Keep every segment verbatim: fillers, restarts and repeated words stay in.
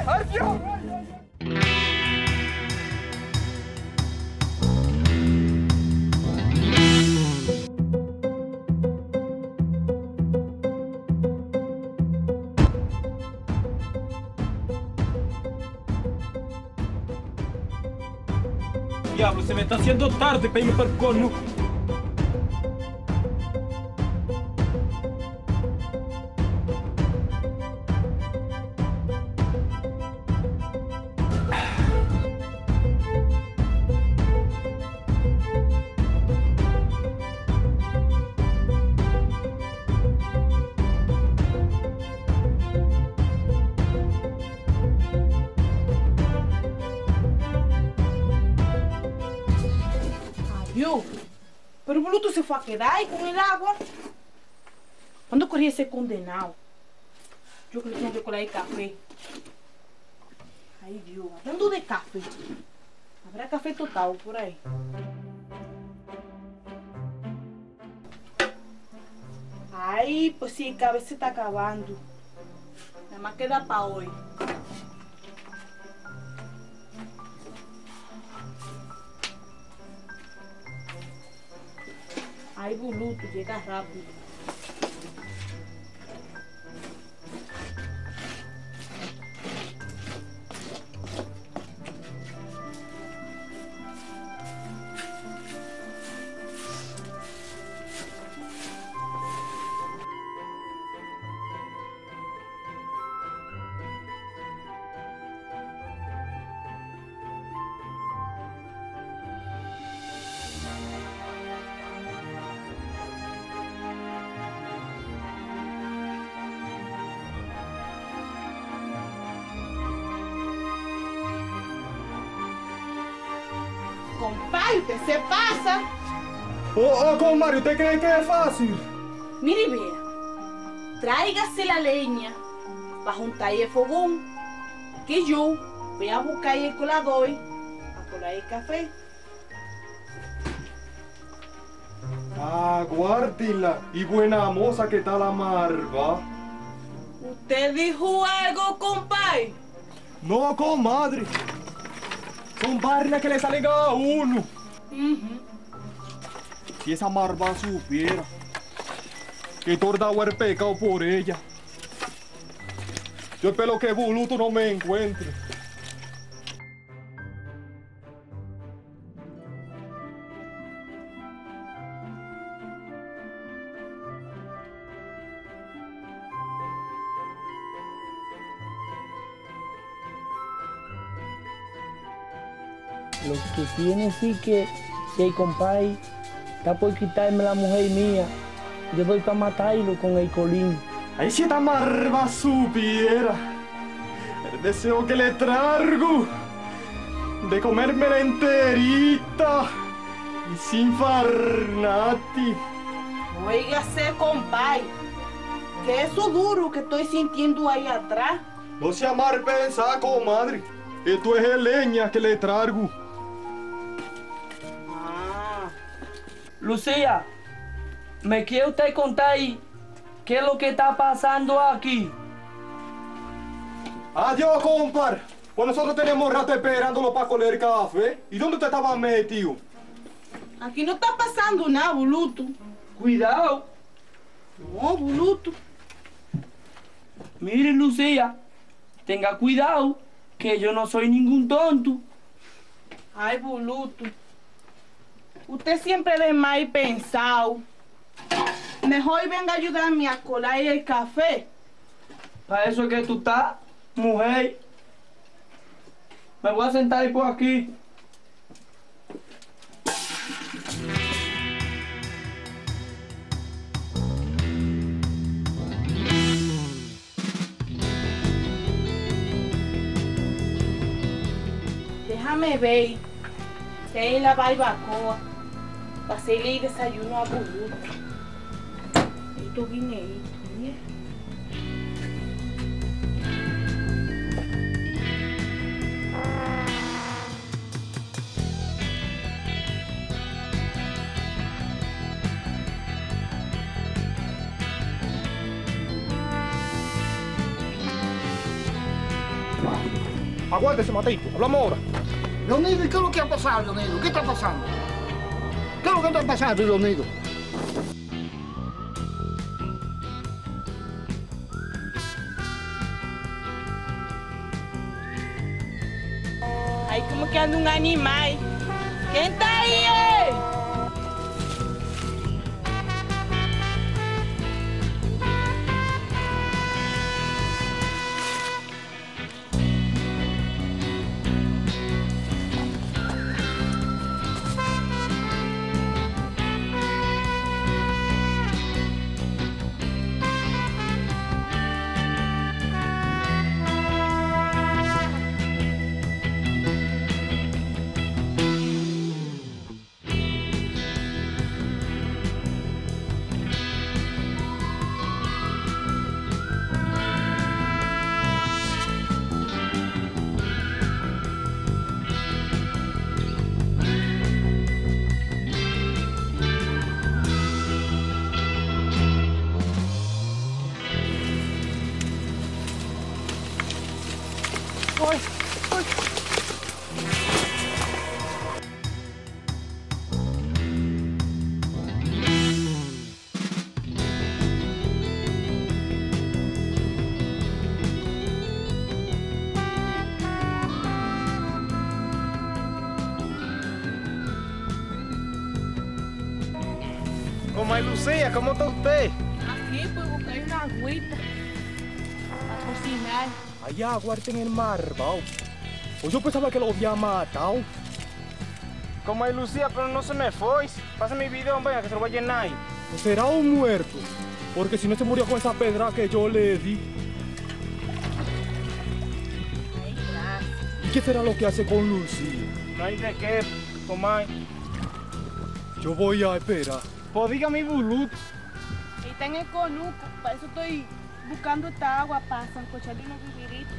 ¡Arcio! Diablo, se me está haciendo tarde para irme para el cono. Adiós. Pero o Bluto se fue a quedar ahí con el agua. ¿Cuándo corría ese condenado? Yo creo que tengo que colar el café. Ay, Dios. Hablando de café. Habrá café total por ahí. Ay, pues sí, el café se está acabando. Nada más queda para hoy. Ay, Bluto, llega rápido. Compadre, usted se pasa. Oh, oh, comadre, ¿usted cree que es fácil? Mire y vea. Tráigase la leña para juntar el fogón. Que yo voy a buscar el colador a colar el café. Aguárdela. Y buena moza que está la marva. ¿Usted dijo algo, compadre? No, comadre. Son barrinas que le salen a uno. Uh-huh. Si esa marva supiera que torda el pecado por ella. Yo espero que Bluto no me encuentre. Lo que tiene sí que si el compadre está por quitarme la mujer mía, yo doy para matarlo con el colín. Ay, si esta marva supiera el deseo que le traigo de comérmela enterita y sin farnati. Óigase, compadre, que eso duro que estoy sintiendo ahí atrás. No se amar pensar, comadre. Esto es el leña que le traigo. Lucía, ¿me quiere usted contar ahí qué es lo que está pasando aquí? Adiós, compadre. Pues nosotros tenemos rato esperándolo para coger café. ¿Y dónde usted estaba metido? Aquí no está pasando nada, Bluto. Cuidado. No, Bluto. Mire, Lucía, tenga cuidado, que yo no soy ningún tonto. Ay, Bluto. Usted siempre de mal pensado. Mejor venga a ayudarme a colar el café. Para eso es que tú estás, mujer. Me voy a sentar ahí por aquí. Déjame ver que hay en la barbacoa para hacerle el desayuno a Bluto. Esto viene ahí, mira. Aguárdese, Mateito. Hablamos ahora. Leonido, ¿y qué es lo que ha pasado, Leonido? ¿Qué está pasando? ¿Qué es lo que está pasando, Leonido? Ahí como que anda un animal. ¿Quién está ahí, eh? Comadre Lucía, ¿cómo está usted? Aquí pues buscar una agüita para cocinar. Allá, aguarden el mar, bao. Pues yo pensaba que lo había matado. Comadre Lucía, pero no se me fue. Pasa mi video, venga, que se lo voy a llenar. Será un muerto, porque si no se murió con esa pedra que yo le di. Ay, gracias. ¿Y qué será lo que hace con Lucía? No hay de qué, comadre. Yo voy a esperar. Pues diga mi bulut. Ahí está en el conuco. Para eso estoy buscando esta agua para sancocharle unos viviritos.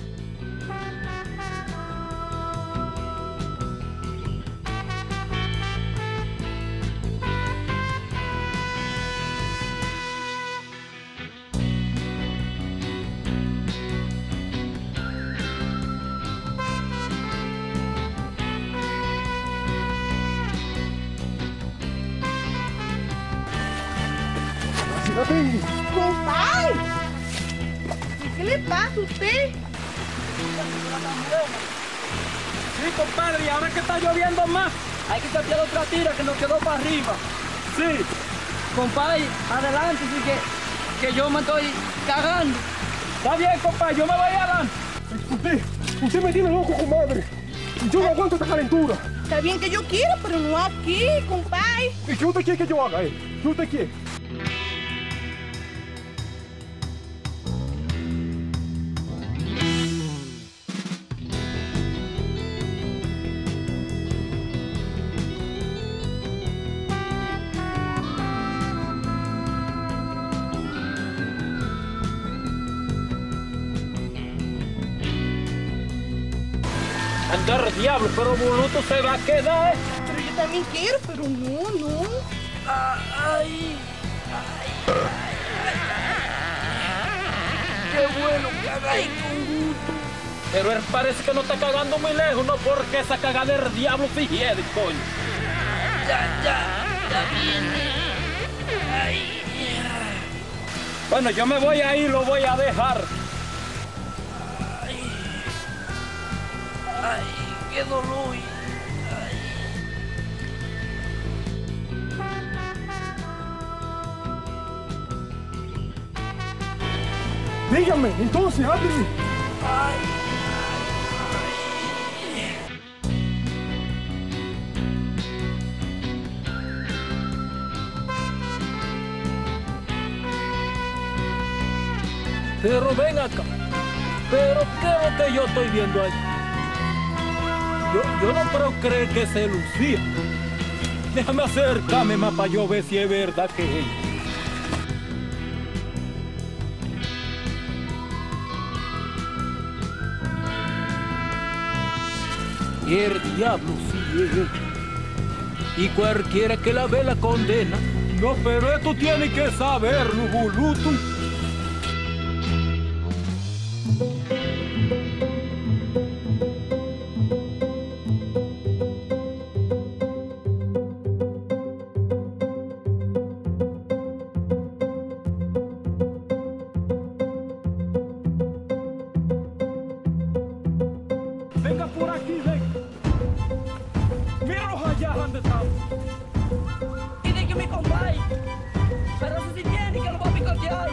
¡La tengo! ¡Compadre! ¿Qué le pasa a usted? Sí, compadre, y ahora que está lloviendo más, hay que cambiar otra tira que nos quedó para arriba. Sí. Compadre, adelante, sí que, que yo me estoy cagando. Está bien, compadre, yo me voy adelante. Usted, usted me tiene loco, comadre. Yo no aguanto esta calentura. Está bien que yo quiero, pero no aquí, compadre. ¿Y qué usted quiere que yo haga, eh? ¿Qué usted quiere? Andar diablo, pero Buluto se va a quedar. Pero yo también quiero, pero no, no. Ay, ay, qué bueno que haga ahí con gusto. Pero él parece que no está cagando muy lejos, no porque esa cagada del diablo fijede, coño. Ya, ya, ya viene. Ay. Bueno, yo me voy ahí, lo voy a dejar. Ay, ay, qué dolor. Ay. Dígame, entonces, hábleme. Ay. Pero ven acá. Pero ¿qué es lo que yo estoy viendo ahí? Yo, yo no puedo creer que se Lucía. Déjame acercarme más para yo ver si es verdad que es ella. Y el diablo sí es ella. Y cualquiera que la ve la condena. No, pero esto tiene que saberlo, Buluto. Pero si tiene que lo va a picotear.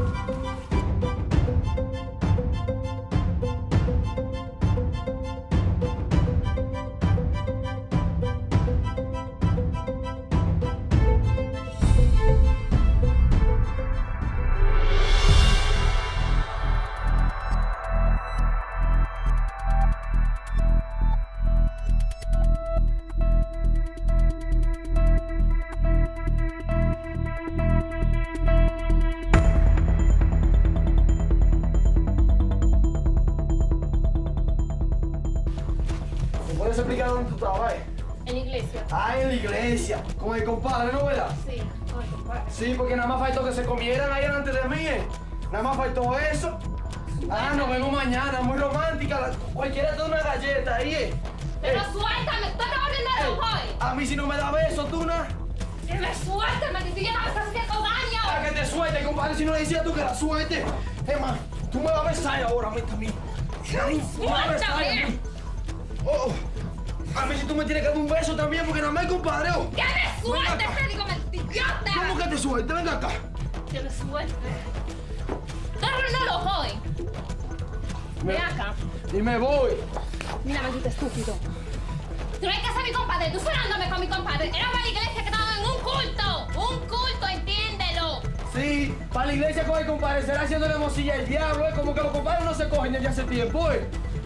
¿Puedes explicar dónde tú estabas, eh? En la iglesia. Ah, en la iglesia. Con el compadre, ¿no, verdad? Sí, con el compadre. Sí, porque nada más faltó que se comieran ahí delante de mí, eh. Nada más faltó eso. Ah, nos vemos mañana, muy romántica. La- Cualquiera te da una galleta ahí, eh. Pero Eh, suéltame, tú estás volviendo eh, loco hoy. A mí si no me da beso, tú nada. Que me suéltame, que tú ya no me estás haciendo A daño. que te suelte, compadre, si no le decías tú que la suelte. Es más, tú me vas a besar ahora a mí también. Ay, tú me vas a besar a mí. Oh, a mí si tú me tienes que dar un beso también, porque nada más, compadre. Oh. Que me Venga suelte, acá. te digo, mentillota. ¿Cómo que te suelte? Venga acá. Que me suelte. Estás volviendo loco hoy. Me- Ven acá. Y me voy. Mira, maldito estúpido. Tú no hay que ser mi compadre, tú sonándome con mi compadre. Era para la iglesia que estaban en un culto. Un culto, entiéndelo. Sí, para la iglesia con el compadre será haciéndole mocilla el diablo, ¿eh? Como que los compadres no se cogen desde hace tiempo, ¿eh?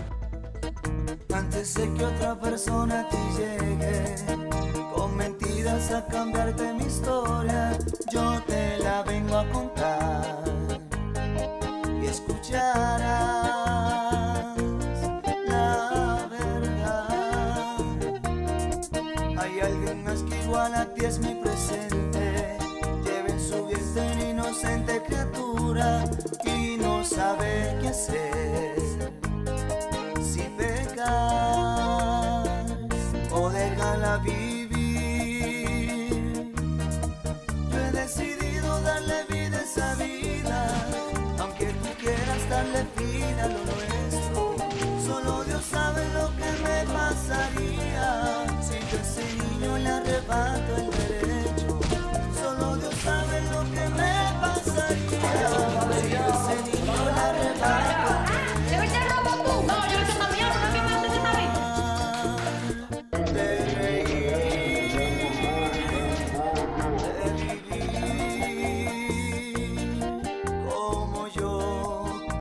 Antes de que otra persona a ti llegue con mentiras a cambiarte mi historia, yo te la vengo a contar y escucharás la verdad. Hay alguien más que igual a ti es mi presente, lleva en su vientre inocente criatura y no sabe qué hacer. Si pecar o déjala vivir, yo he decidido darle vida a esa vida, aunque tú quieras darle fin a lo nuevo.